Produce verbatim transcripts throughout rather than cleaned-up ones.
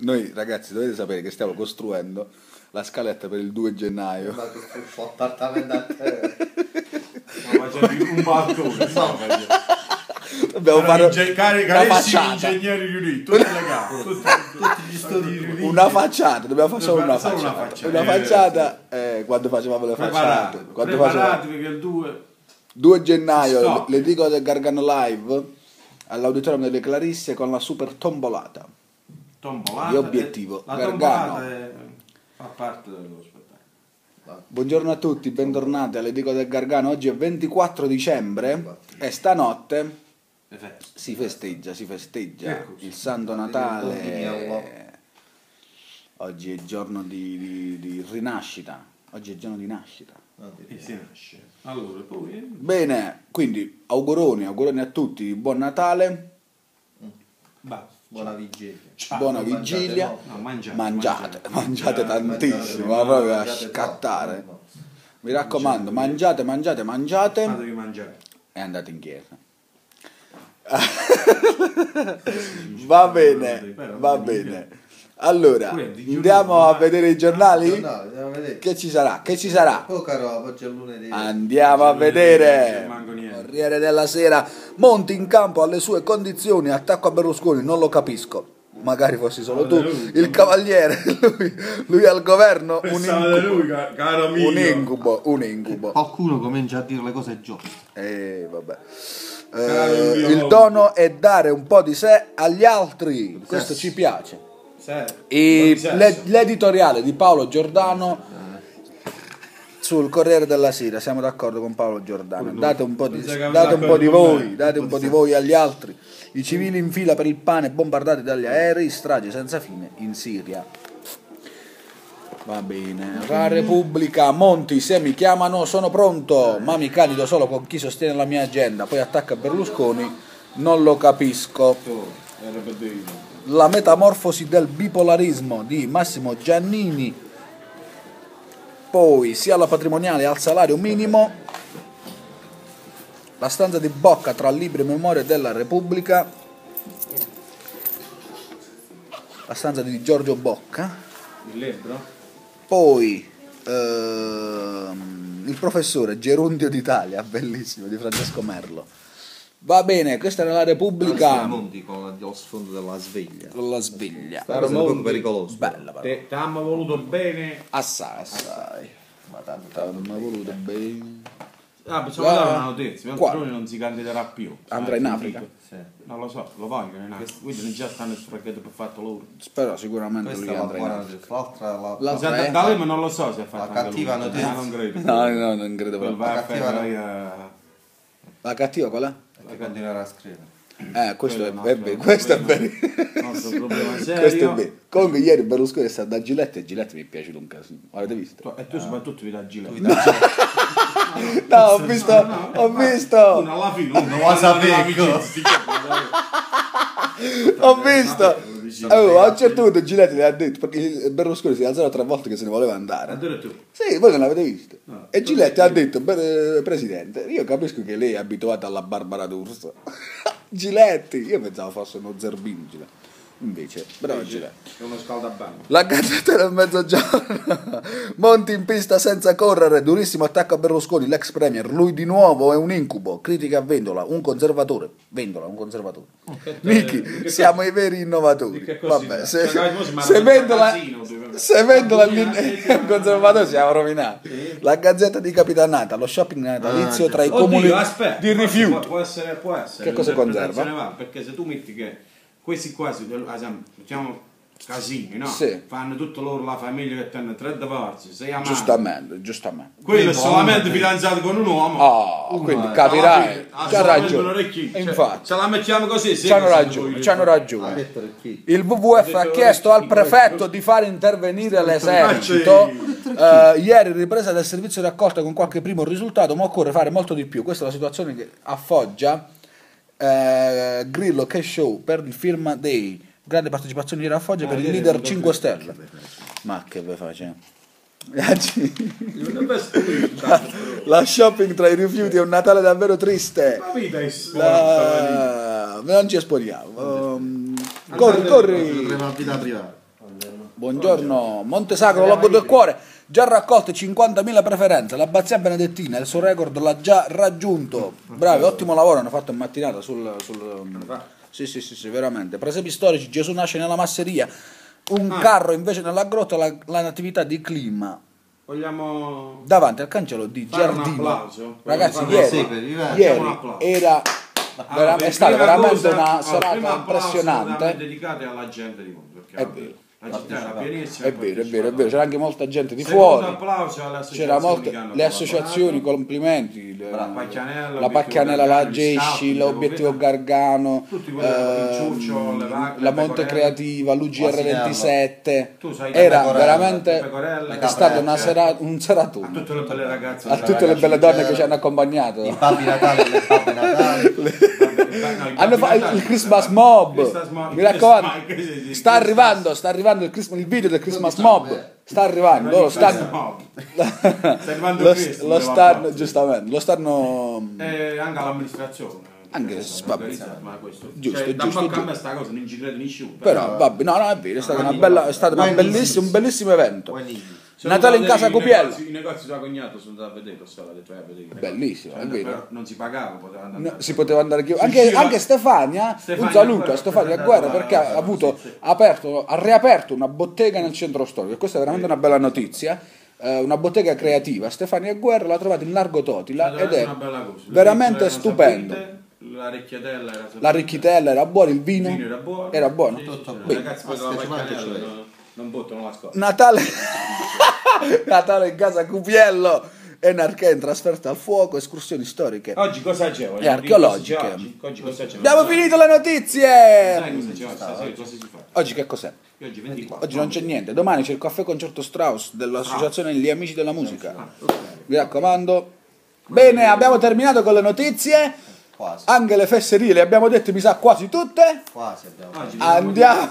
noi ragazzi dovete sapere che stiamo costruendo la scaletta per il due gennaio. Ma che fu appartamento a te. Ma facendo un balcone. Dobbiamo fare una facciata. Ingegneri riuniti, tutti le gambe, tutti, tutti gli studi riuniti. Una facciata, dobbiamo fare solo una Solo una facciata. facciata. Una facciata eh, quando facevamo le Preparati, facciate. Quando preparatevi che il due due gennaio Stop. le dico del Gargano Live all'auditorium delle Clarisse con la super tombolata. tombolata. Di obiettivo, La Gargano. tombolata è, fa parte dello spettacolo. Buongiorno a tutti, bentornati all'Edico del Gargano. Oggi è ventiquattro dicembre e stanotte si festeggia, si festeggia il Santo Natale. Oggi è giorno di, di, di rinascita. Oggi è giorno di nascita. E si nasce. Allora, poi... Bene, quindi auguroni, auguroni a tutti, buon Natale. Basta. Buona vigilia. Ciao. Buona non vigilia. mangiate, No, mangiate, Mangiate, mangiate mangiate. tantissimo, mangiate, proprio a mangiate scattare. troppo, no. Mi raccomando, mangiate, mangiate, mangiate Fatevi mangiare. e andate in chiesa. Va bene, va bene. Allora, andiamo a vedere i giornali? Giornali, andiamo a vedere. Che ci sarà? Che ci sarà? Poca roba, oggi è lunedì. Andiamo a Non vedere. manco niente. Corriere della Sera, Monti in campo alle sue condizioni, attacco a Berlusconi, non lo capisco. Magari fossi solo tu, il cavaliere, lui, lui al governo, un Pensavo da incubo, lui, ca- caro mio. un incubo, un incubo. Qualcuno comincia a dire le cose giuste. Eh, vabbè. Caro Eh, mio. il dono è dare un po' di sé agli altri, questo ci piace. E l'ed- l'editoriale di Paolo Giordano sul Corriere della Sera, siamo d'accordo con Paolo Giordano. Date un po' di, date un po' di voi, date un po' di voi agli altri. I civili in fila per il pane bombardati dagli aerei, strage senza fine in Siria. Va bene. La Repubblica, Monti, se mi chiamano sono pronto, ma mi candido solo con chi sostiene la mia agenda, poi attacca Berlusconi, non lo capisco. La metamorfosi del bipolarismo di Massimo Giannini, poi sia la patrimoniale al salario minimo, la stanza di Bocca tra libri e memorie della Repubblica, la stanza di Giorgio Bocca, Il libro? poi ehm, il professore Gerundio d'Italia, bellissimo, di Francesco Merlo. Va bene, questa era la Repubblica Monti con lo sfondo della sveglia. con la sveglia. È un po' pericoloso. Bella però. Te abbiamo voluto bene. Assai, assai. Ma tanto non mi ha voluto bene. Ah, possiamo Ah, dare una notizia. quale? Beltroni non si candiderà più. Andrà in Ah, Africa? Sì. Non lo so, lo vogliono in Africa. Quindi già stanno sfraggando per fatto loro. Spero sicuramente Questa lui è la andrà in buona Africa. notizia. L'altra la, La- Senta, eh, da lì, ma non lo so se ha fatto la anche cattiva lui. notizia. Ah, non credo. No, no, non credo Quel proprio. va a cattiva fare no- lei a... La cattiva qual è? che continuerà a scrivere. Eh, questo è, Quello è, no, be- no, questo è quello vero. Il nostro problema Questo è serio. vero. Comunque ieri Berlusconi è stato da Giletti e Giletti mi è piaciuto un casino. Avete visto? E tu soprattutto vi dai giro. No, ho visto, ho visto, Uno alla fine, uno lo sapevo. ho visto. Oh, a un certo punto Giletti le ha detto, perché il Berlusconi si è alzato tre volte che se ne voleva andare. Addirittura. Sì, voi non l'avete visto. No. E Giletti ha detto, "Beh, Presidente, io capisco che lei è abituata alla Barbara D'Urso." Giletti, io pensavo fosse uno zerbino Giletti. Invece, bravo Giletti. È uno scaldabagno. La Gazzetta del Mezzogiorno. Monti in pista senza correre, durissimo attacco a Berlusconi, l'ex premier, lui di nuovo è un incubo, critica a Vendola, un conservatore. Vendola, un conservatore. Michi, siamo i veri innovatori. Vabbè, se, se Vendola, se Vendola è un conservatore siamo rovinati. La Gazzetta di Capitanata, lo shopping natalizio tra i comuni Oddio, aspetta, di rifiuti. Può essere, può essere. Che cosa conserva? Va, perché se tu metti che questi qua, si- ad esempio, diciamo casini, no? Sì. Fanno tutto loro la famiglia che hanno tre divorzi, sei amanti. Giustamente, giustamente. Quello è solamente fidanzato con un uomo. Oh, quindi è- capirai, Ha c'ha solamente un ragione. orecchino. Infatti. Se la mettiamo così, sì, C'hanno che siamo ragione, voi. c'hanno ragione. Mettere chi? Il W W F ha chiesto al prefetto di far intervenire l'esercito. Eh, ieri ripresa del servizio di raccolta con qualche primo risultato, ma occorre fare molto di più. Questa è la situazione che a Foggia, eh, Grillo Cash Show per il Firma Day, grande partecipazione ieri a Foggia per il leader cinque Stelle. Ma che ve facciamo? La shopping tra i rifiuti è un Natale davvero triste. La vita è sporca. La... Non ci esponiamo. Um, corri, corri. La vita privata. Buongiorno, Montesacro, Logo del Cuore, già raccolte cinquantamila preferenze, l'abbazia benedettina, il suo record l'ha già raggiunto. Bravi, ottimo lavoro, hanno fatto in mattinata sul... sul... Sì, sì, sì, sì, veramente. Presepi storici, Gesù nasce nella masseria, un ah. carro invece nella grotta, la, la natività di Clima. Vogliamo... Davanti al cancello di Giardino. Ragazzi, ieri, ieri era... Allora, è stata veramente cosa, una serata allora, impressionante. Dedicate alla gente di mondo. È vero. La città era pienissima. È vero, è vero, è vero, c'era anche molta gente di fuori. Applauso alle c'era molte, le associazioni, complimenti, le, la Pacchianella, la, Pacchianella, la Gesci, l'Obiettivo Gargano, eh, la Monte Creativa, l'U G R ventisette. Era veramente è stata una sera, un seratone. A tutte le belle ragazze, a tutte le belle donne che ci hanno accompagnato. I Babbi Natale e le Babbe Natali. Hanno fatto il Christmas Mob, mi raccomando, sta arrivando, sta arrivando il, Christmas, il video del Christmas Mob, sta arrivando, loro stanno, lo, lo stanno, giustamente, lo stanno, eh, anche all'amministrazione, anche vabbè, questo, giusto, cioè, giusto, da a me sta cosa non ci crede nessuno, però vabbè, no, no, è vero, è stato una bella, è stato una bellissimo, un bellissimo evento. Natale in casa Cupiello. I negozi da cognato sono andato a vedere, sono andato a vedere. Bellissimo, è vero. Però non si pagava, poteva andare. No, si poteva andare chiunque. Anche, anche Stefania, Stefania, un saluto a Stefania Guerra perché ha avuto, sì, sì. Aperto, ha riaperto una bottega nel centro storico. E questa è veramente una bella notizia. Eh, una bottega creativa. Stefania Guerra l'ha trovata in Largo Totila ed è veramente stupendo. La ricchiatella era La ricchiatella era buona, il vino, il vino era buono. Era buono. Sì, sì, sì. Ragazzi, poi la Pacchianella non buttano la scorta. Natale Natale in casa Cupiello, Enarché in trasferta al fuoco, escursioni storiche oggi cosa c'è? E archeologiche. Oggi, oggi cosa c'è? Abbiamo finito le notizie. Sai cosa c'è? Sai cosa si fa? Oggi che cos'è? Oggi, ventiquattro. Oggi non c'è niente, domani c'è il caffè concerto Strauss dell'associazione Gli Amici della Musica. Mi raccomando. Bene, abbiamo terminato con le notizie. Quasi. Anche le fesserie le abbiamo dette, mi sa, quasi tutte. Quasi abbiamo. Andiamo,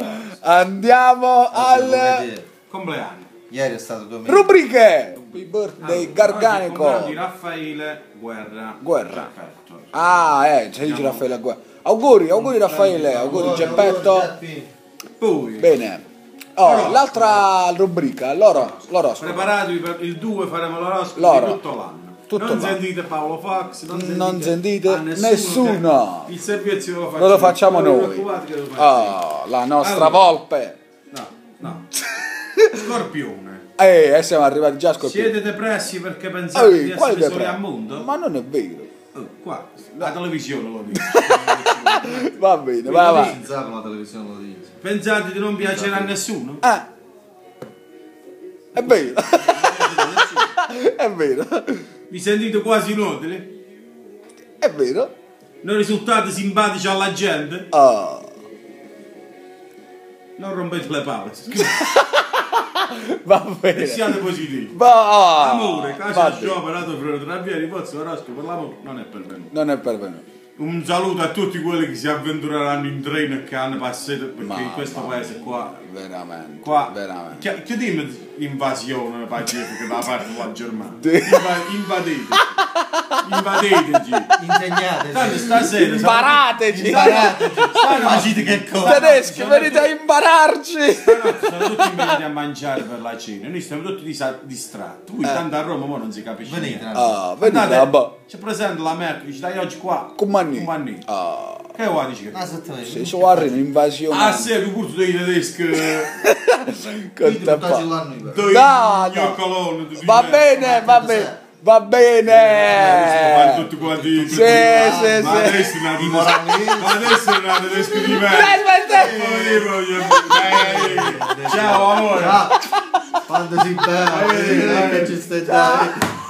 andiamo al compleanno. Ieri è stato domenica. Rubriche. Happy birthday Garganico. Di Raffaele Guerra. Guerra. Ah, eh, ci dice Raffaele Guerra. Auguri, auguri Raffaele, auguri Geppetto. Poi. Bene. Oh, l'altra rubrica, loro, l'oroscopo. Preparatevi per il due, faremo l'oroscopo di tutto l'anno. Tutto non va. Sentite Paolo Fox, non sentite, non sentite nessuno, nessuno. Il servizio lo facciamo, lo facciamo noi. Lo oh, la nostra allora. Volpe. No, no. Scorpione. Eh, siamo arrivati già a Scorpione. Siete depressi perché pensate Ehi, di essere soli al mondo? Ma non è vero. Oh, qua, la televisione lo dice. Va bene, va avanti. La televisione lo dice. Pensate di non piacere a nessuno? Ah. È vero. È vero. Vi sentite quasi inutili? È vero. Non risultate simpatici alla gente? Oh. Non rompete le palle. Va bene. E siate positivi. Va. Amore, casa scioperato fra tra via Ripozzo, Orosco per l'amore non è pervenuto. Non è pervenuto. Un saluto a tutti quelli che si avventureranno in treno e che hanno passato, perché ma, in questo ma, paese qua veramente qua veramente che, che dimmi invasione pacifica da parte della Germania. Inva, invadete invadeteci, insegnateci, tanto stasera imparateci, imparateci. Facite che cosa, tedeschi venite a impararci. Stanotte sono tutti venuti a mangiare per la cena, noi stiamo tutti distratti. Qui eh. tanto a Roma ma non si capisce venite, niente. Ah, venite, ci presenta la Merkel, ci dai oggi qua Comani. Ah. Che vuoi dici? Esattamente. Se so arriva un'invasione. Ah, sì, tu pure dei tedeschi. Con te fa. No, no. Va bene, va bene. Va bene. Tutti quanti. Sì, sì, ma adesso sì. è una ma adesso è una tedesca di me. Ciao amore. Quando si beve, che ci stai dai.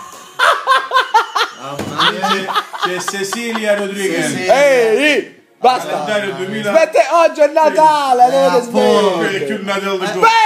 C'è Cecilia Rodriguez. Ehi, basta. Aspetta, oggi è Natale, non è sveglia. È più Natale di Aspetta.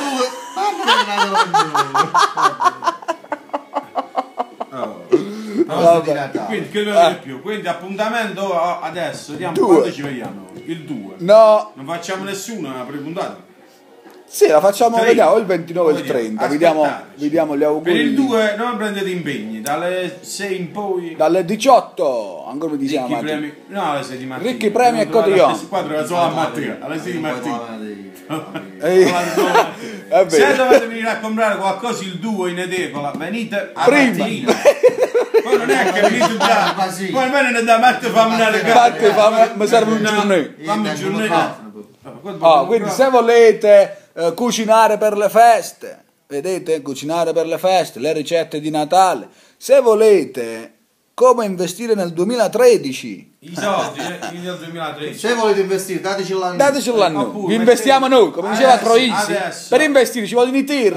Quindi che vedo di più. Quindi appuntamento adesso, vediamo quando ci vediamo. Il due. No. Non facciamo nessuna pre-puntata. Sì, la facciamo, trenta. Vediamo il ventinove e il trenta, vediamo, vediamo gli auguri. Per il due non prendete impegni, dalle sei in poi. Dalle diciotto, ancora mi diciamo. Ricchi premi, no, alle sei di mattina. Ricchi premi e cotillon. Qua troviamo solo la mattina, alle sei di mattina. Eh, se dovete venire a comprare qualcosa il duo in edicola, venite a prima. mattina. Poi non è che venite già, poi almeno da mattina fammi una regalo. Mi serve un giornale. Fammi un giornale. Oh, quindi se volete eh, cucinare per le feste, vedete, cucinare per le feste, le ricette di Natale, se volete come investire nel duemilatredici, i soldi eh, nel duemilatredici, se volete investire dateci l'anno, dateci l'anno, vi investiamo noi, come diceva Troisi, per investire ci vogliono i tir,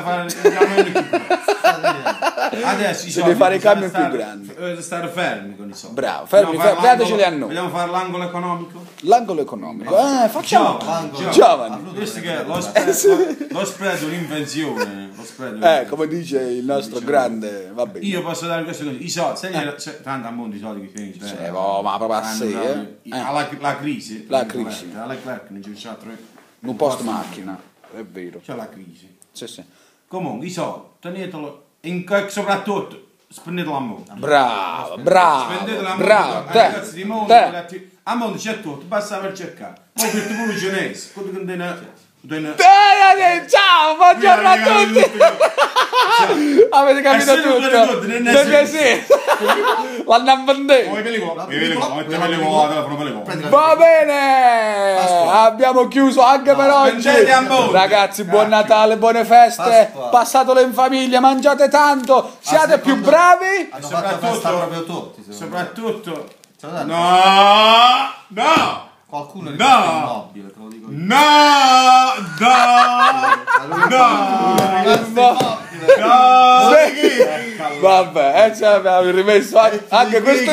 adesso i soldi devi fare i cambi più grandi, dovete stare fermi con i soldi, bravo, fermi, fermi, dateceli a noi. Vogliamo fare l'angolo economico? L'angolo economico, eh, facciamo giovani, giovani. Visto che lo spread, lo spread è un'invenzione, lo spread eh, come dice il nostro grande, va bene. Io posso dare questo così, i soldi, se eh. se, tanto a mondo i soldi che finiscono, sì, oh, ma proprio a sé, eh. alla la crisi, la crisi, alla Clerc non c'è stato un post macchina, è vero, c'è la crisi, sì sì. Comunque i soldi tenetelo in soprattutto spendetelo a mondo, bravo, bravo, spendetelo a bravo, mondo, ragazzi di mondo, a mondo c'è tutto, basta per cercare, poi per tu cinese, quello che tiene. Ciao, buongiorno a tutti! Avete capito tutto? Sì, l'hanno appenduto. Va bene! Abbiamo chiuso anche per oggi. Ragazzi, buon Natale, buone feste. Passatelo in famiglia, mangiate tanto, siate più bravi. Soprattutto, no, no! Qualcuno no, immobile, te lo dico io. No, no, no, no, no. Vabbè, eh, ci abbiamo rimesso anche, anche questo.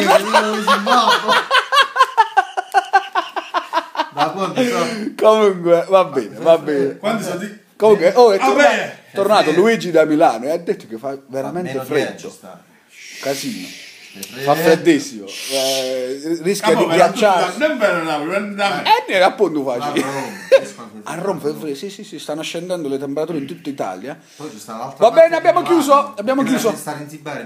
Comunque, va bene, va bene. Comunque, oh, è tornato, tornato Luigi da Milano e ha detto che fa veramente freddo. Casino. Fa freddissimo, eh, rischia di ghiacciare. Non per Napoli, eh, appunto facile. A Roma, sì, sì, sì, stanno scendendo le temperature in tutta Italia. Va bene, abbiamo chiuso, abbiamo chiuso. Stare in Siberia,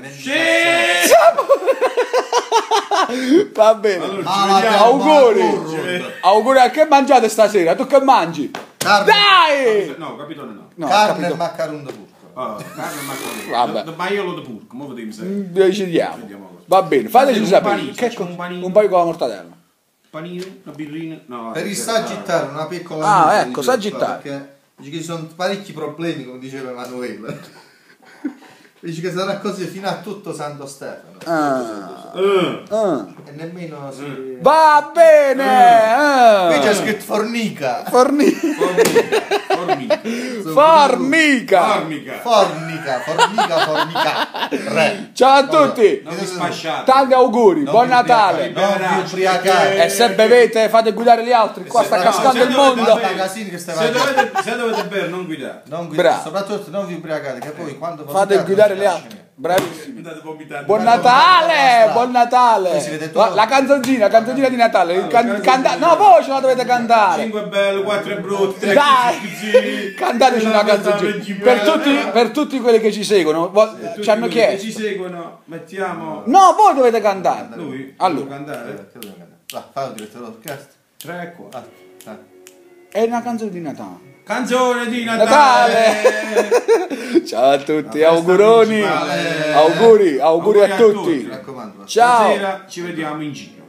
va bene. Allora, auguri. Auguri a che mangiate stasera? Tu che mangi? Carne. Dai! No, capitone no. no Carne e maccarone da purco. Oh, carne e maccarone. Vabbè. Da maiolo da purco, mo vediamo se. Decidiamo. Va bene, fateci sapere. Che un panino. Un paio con la mortadella. Panino, una birrina. No, per il sagittario, una piccola. Ah, ecco, sagittario. Perché dice che ci sono parecchi problemi, come diceva Emanuele. Dice che sarà così fino a tutto Santo Stefano. Ah. Uh. Uh. E nemmeno si... uh. Va bene! Qui uh. c'è scritto fornica. Fornica. Formica. Formica. Formica. Formica. Formica. Formica. Re. Ciao a tutti. Non vi spasciate. Tanti auguri. Non Buon Natale. Non vi ubriacate. E se bevete fate guidare gli altri. Qua sta cascando il mondo. Se dovete, se dovete bere non guidate. Non guidate. Soprattutto non vi ubriacate. Che poi quando fate guidare le altre. Bravissimi. Buon Buon Natale, buon Natale. La canzoncina, canzoncina di Natale. Can, canta, no, voi ce la dovete cantare. cinque bello, quattro brutte. Dai, cantateci una canzoncina. Per tutti, per tutti quelli che ci seguono, ci hanno chiesto. Che ci seguono, mettiamo. No, voi dovete cantare. Lui. Allora. Cantare. Va, fai il direttore d'orchestra. Tre qua. È una canzone di Natale. Canzone di Natale. Natale. Ciao a tutti, auguroni. Auguri, auguri, auguri a tutti. Mi raccomando. Ciao. Stasera ci vediamo in giro.